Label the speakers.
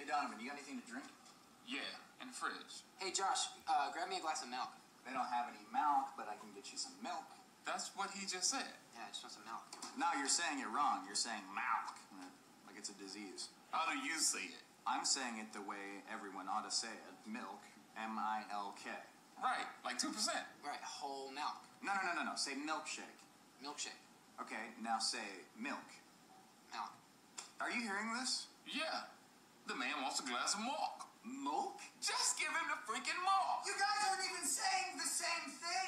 Speaker 1: Hey, Donovan, you got anything to drink?
Speaker 2: Yeah, in the fridge.
Speaker 3: Hey, Josh, grab me a glass of milk.
Speaker 1: They don't have any milk, but I can get you some milk.
Speaker 2: That's what he just said.
Speaker 3: Yeah, I just want some milk.
Speaker 1: No, you're saying it wrong. You're saying milk, like it's a disease.
Speaker 2: How do you say it?
Speaker 1: I'm saying it the way everyone ought to say it. Milk, M-I-L-K.
Speaker 2: Right, like 2%.
Speaker 3: Right, whole milk.
Speaker 1: No. Say milkshake.
Speaker 3: Milkshake.
Speaker 1: Okay, now say milk.
Speaker 3: Milk.
Speaker 1: Are you hearing this?
Speaker 2: Yeah. The man wants a glass of milk.
Speaker 1: Milk?
Speaker 2: Just give him the freaking milk.
Speaker 1: You guys aren't even saying the same thing.